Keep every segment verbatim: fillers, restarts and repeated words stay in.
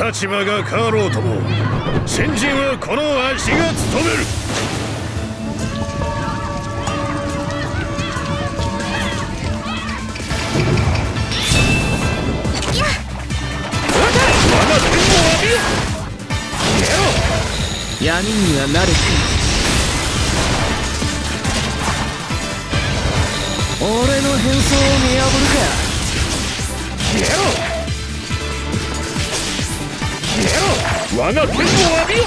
立場が変わろうとも先陣はこのわしが務める。我が天を浴びよ。 闇には慣れている。俺の変装を見破るか。 消えろ消えろ。我が天を浴びよ。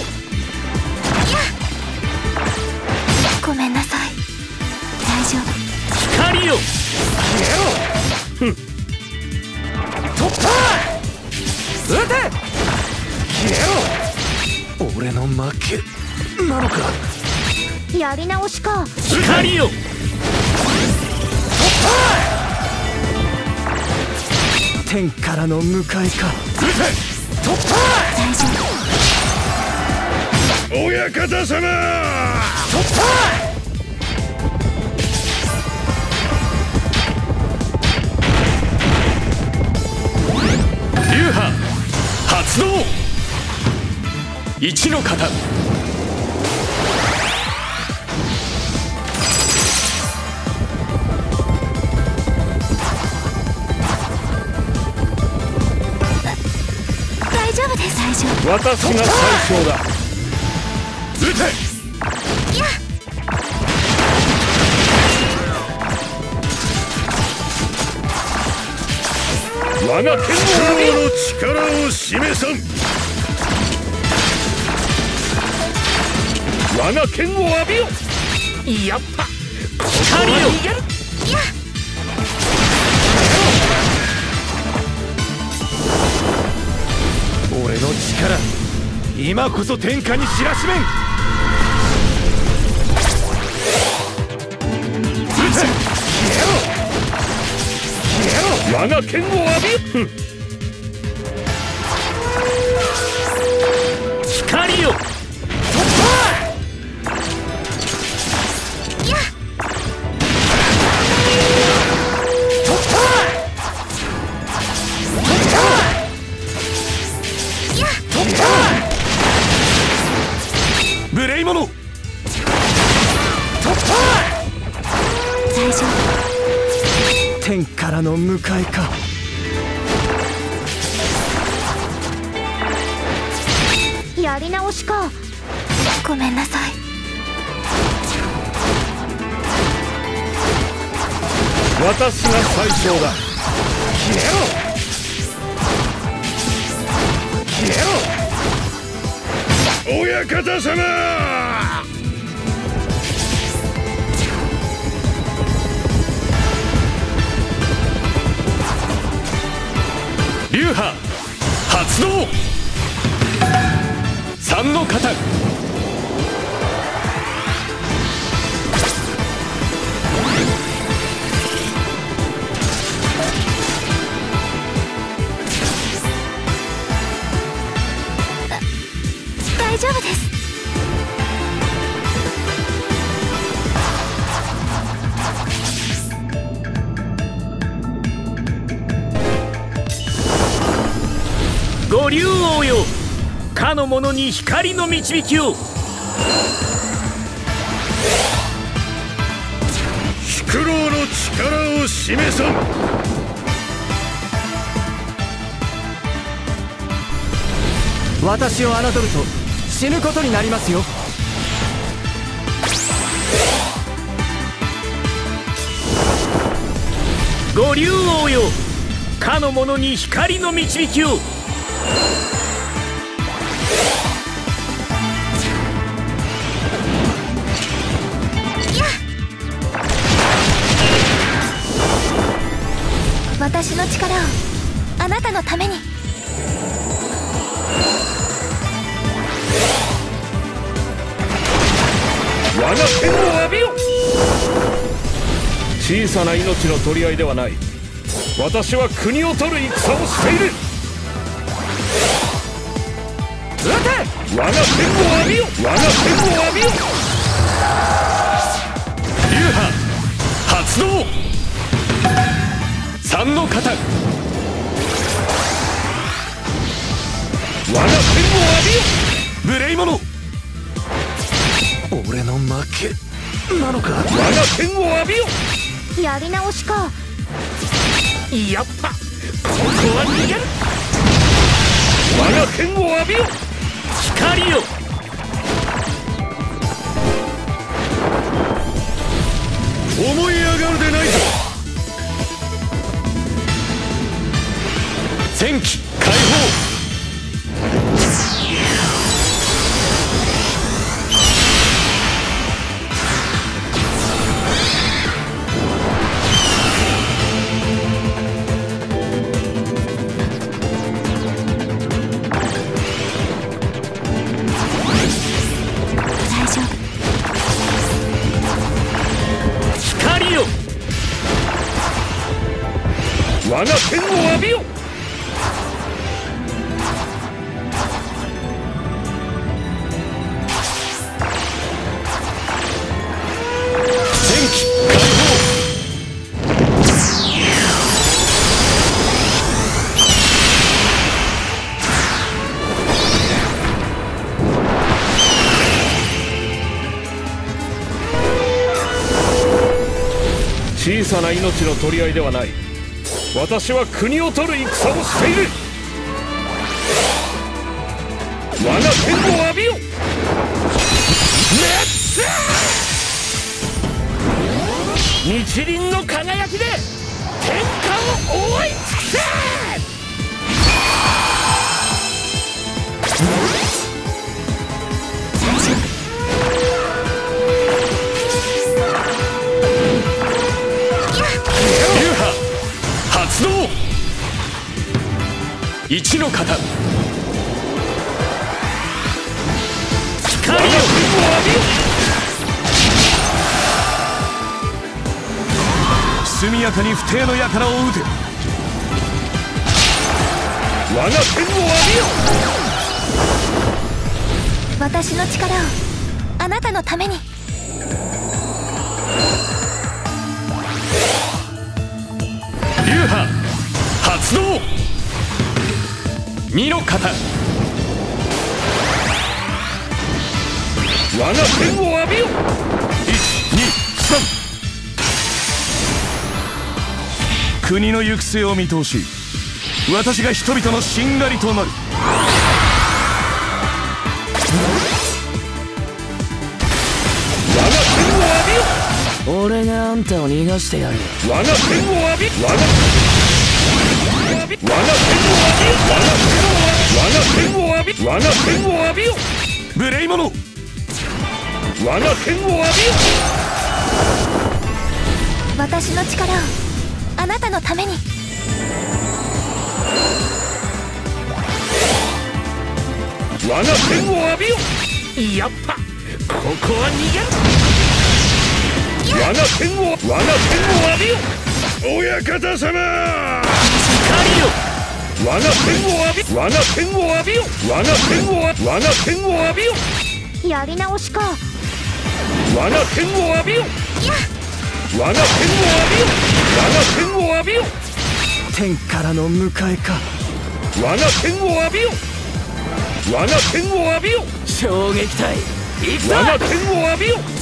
ごめんなさい。大丈夫。 光よ。 消えろ。ふん。突破。 撃て。 消えろ。 俺の負けなのか。 やり直しか。 光よ。天からの迎えか。 突破。 大丈夫。 親方様。突破。 流派発動。一の型。 大丈夫です。大丈夫。 私が最強だ。撃て。 やっ。 我が剣の力を示さん。我が剣を浴びよ。 やっぱ光よ。 やっ。 俺の力今こそ天下に知らしめん。撃て。消えろ消えろ。我が剣を浴びよ。 光よ。 無礼者。突破。 大丈夫。 天からの迎えか。 やり直しか。ごめんなさい。 私が最強だ。消えろ消えろ。親方様。 流派発動。三の型。 大丈夫です。 五竜王よ。かの者に光の導きを。 宿老の力を示さん。 私を侮ると死ぬことになりますよ。五竜王よ。かの者に光の導きを。 私の力をあなたのために。 我が剣を浴びよ。小さな命の取り合いではない。私は国を取る戦をしている。撃て。我が剣を浴びよ。我が剣を浴びよ。 流派発動。三の型。 よ。 無礼者。 俺の負けなのか。 我が剣を浴びよ。 やり直しか。 やっぱここは逃げる。 我が剣を浴びよ。 光よ。 思い上がるでないぞ。 戦機解放。 大丈夫。 光よ。 我が剣を浴びよ。 戦機解放。 小さな命の取り合いではない。私は国を取る戦をしている。我が剣を浴びよ。 日輪の輝きで天下を覆い尽くせ。流派発動。一の型。光よ。速やかに不逞の輩を撃て。 我が剣を浴びよ。 私の力をあなたのために。 流派発動。二の型。 我が剣を浴びよ。 一、二、三。国の行く末を見通し、私が人々のしんがりとなる。 我が剣を浴びよ。 俺があんたを逃がしてやる。 我が剣を浴び。我が我が剣を浴び。我が剣を浴び。我が剣を浴びよ。 無礼者。 我が剣を浴びよ。 私の力をあなたのために。 我が剣を浴びよ。 やっぱここは逃げる。 我が剣を我が剣を浴びよ。親方様。 光よ。 我が剣を浴び。我が剣を浴びよ。我が剣を我が剣を浴びよ。 やり直しか。 我が剣を浴びよ。我が剣を浴びよ。我が剣を浴びよ。 天からの迎えか。 我が剣を浴びよ。我が剣を浴びよ。 衝撃隊行くぞ。 我が剣を浴びよ。